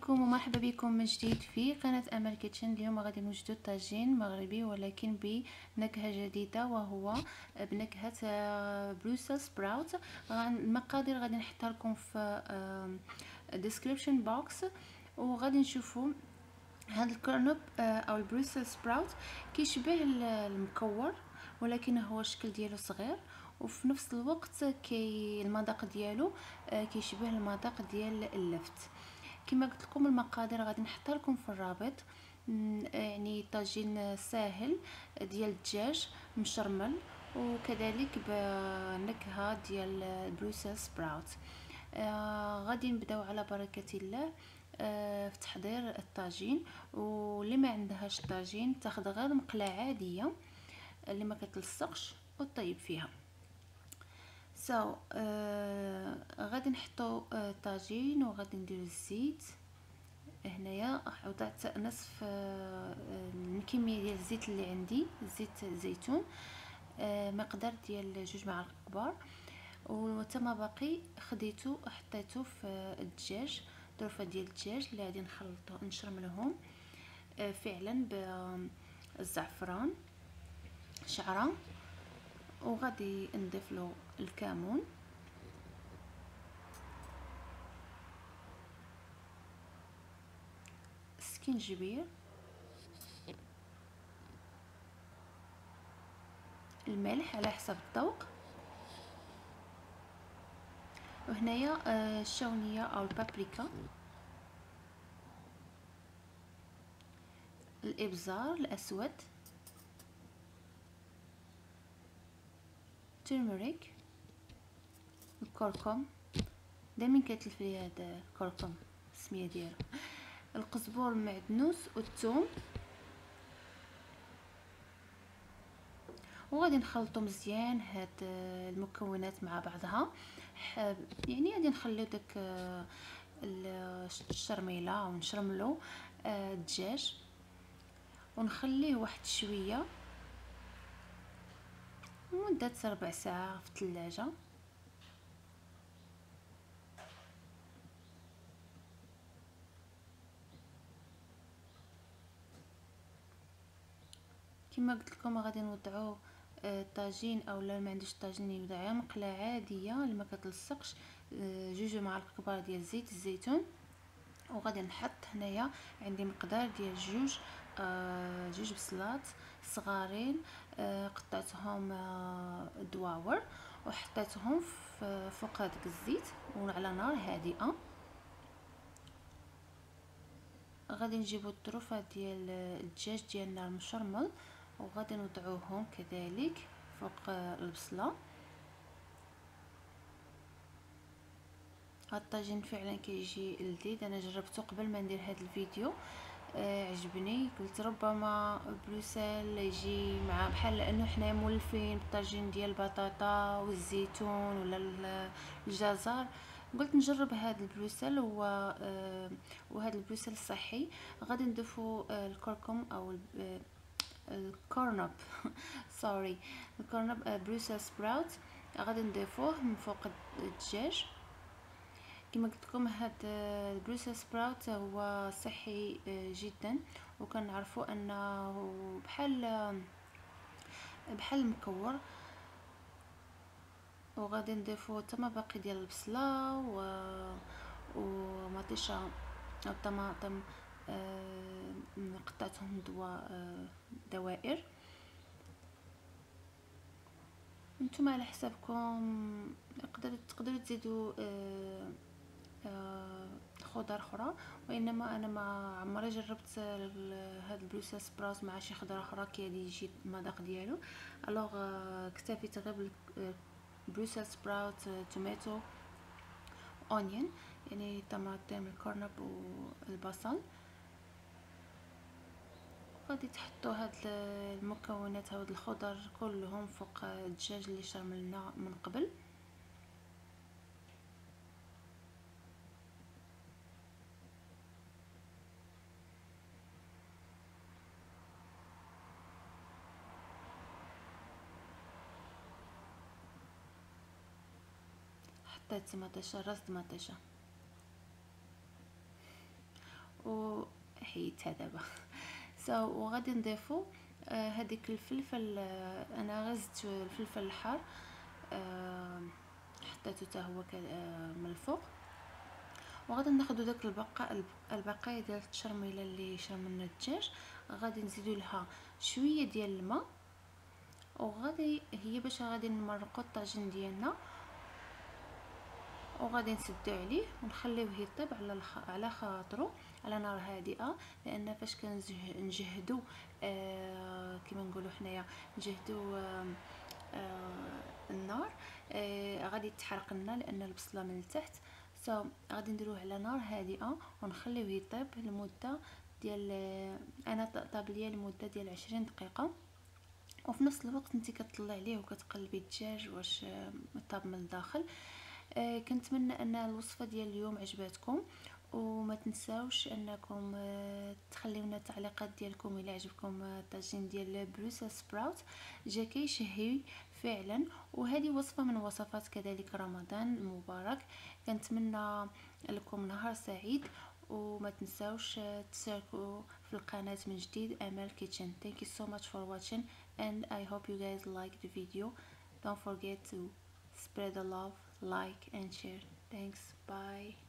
عليكم ومرحبا بكم من جديد في قناة امل كيتشن. اليوم غادي نوجدوا طاجين مغربي ولكن بنكهة جديدة، وهو بنكهة بروسل سبراوت. المقادير غادي نحطها لكم في description box، وغادي نشوفوا هذا الكرنب او البروسل سبراوت كيشبه المكور، ولكن هو الشكل ديالو صغير، وفي نفس الوقت المذاق ديالو كيشبه المذاق ديال اللفت. كما قلت لكم المقادير غادي نحطها لكم في الرابط. يعني طاجين ساهل ديال الدجاج مشرمل، وكذلك بنكهه ديال البروسل سبراوت. غادي نبداو على بركه الله في تحضير الطاجين. واللي ما عندهاش طاجين تاخذ غير مقله عاديه اللي ما كتلصقش وطيب فيها. غادي نحطو طاجين، وغادي نديرو الزيت. هنايا وضعت نصف الكميه ديال الزيت اللي عندي، زيت الزيتون، مقدار ديال 2 معالق كبار، وتما باقي خديته حطيته في الدجاج، ظرفه ديال الدجاج اللي غادي نخلطو نشرملهم فعلا بالزعفران شعره، وغادي نضيف له الكمون، السكينجبير، الملح على حسب الذوق، وهنايا الشونيه او البابريكا، الابزار الاسود، تيرميريك، الكركم، دائما كيتلف لي هذا الكركم السميه ديالو، القزبور المعدنوس والثوم، وغادي نخلطو مزيان هاد المكونات مع بعضها. يعني غادي نخليو داك الشرميله ونشرملو الدجاج ونخليه واحد شويه مده 4 ساعات في الثلاجه. كما قلت لكم غادي نوضعوا طاجين، او لا ما عندوش طاجين يوضع مقله عاديه اللي ما كتلصقش 2 معالق كبار ديال زيت الزيتون، وغادي نحط هنايا عندي مقدار ديال جوج بصلات صغارين، قطعتهم دواور وحطيتهم فوق هذاك الزيت وعلى نار هادئه. غادي نجيبو الطروفه ديال الدجاج ديالنا المشرمل وغادي نوضعوهم كذلك فوق البصله. هاد الطاجين فعلا كيجي لذيذ، انا جربته قبل ما ندير هذا الفيديو، عجبني. قلت ربما بروسل يجي مع بحال، لانه حنا مولفين بالطاجين ديال البطاطا والزيتون ولا الجزر، قلت نجرب هذا البروسل وهذا البروسل صحي. غادي نضيفوا الكركم او الكورنب سوري الكورنب بروسل سبراوت، غادي نضيفوه من فوق الدجاج. كما قلت لكم هاد البروسل سبراوت هو صحي جدا، وكنعرفوا انه بحال المكور. وغادي نضيفو تما باقي ديال البصله ومطيشه او الطماطم، قطعتهم دوائر. نتوما على حسابكم تقدروا تزيدوا خضر اخرى، وانما انا ما عمري جربت هذا البروسل سبراوت مع شي خضره اخرى كيجي المذاق ديالو. الوغ اكتفيت غير بالبروسل سبراوت، توماتو، اونيون يعني طماطم، الكرنب والبصل. غادي تحطوا هاد المكونات هاد الخضر كلهم فوق الدجاج اللي شرملنا من قبل. حطيت مطيشه، راس مطيشه، وحيدتها دابا. وغادي نضيفو هذيك الفلفل. انا غزت الفلفل الحار، حطيته حتى هو من الفوق. وغادي ناخذ داك البقايا ديال التشرميله اللي شرمنا الدجاج، غادي نزيدو لها شويه ديال الماء، وغادي هي باش غادي نمرقو الطاجين ديالنا، وغادي نسدو عليه ونخليوه يطيب على خاطرو على نار هادئه. لان فاش كنجهدو كما نقولوا حنايا نجهدو النار، غادي تحرق لنا لان البصله من التحت. غادي نديروه على نار هادئه ونخليوه يطيب لمده ديال انا طاب ليا لمده ديال 20 دقيقه. وفي نفس الوقت انت كتطلع عليه وكتقلبي الدجاج واش طاب من الداخل. كنتمنى ان الوصفه ديال اليوم عجباتكم، وما تنساوش انكم تخليونا التعليقات ديالكم الى عجبكم الطاجين ديال بروسل سبراوت. جا كيشهي فعلا، وهذه وصفه من وصفات كذلك رمضان المبارك. كنتمنى لكم نهار سعيد، وما تنساوش تشاركوا في القناه من جديد امال كيتشن. Thank you so much for watching and I hope you guys like the video. Don't forget to spread the love, like and share. Thanks, bye.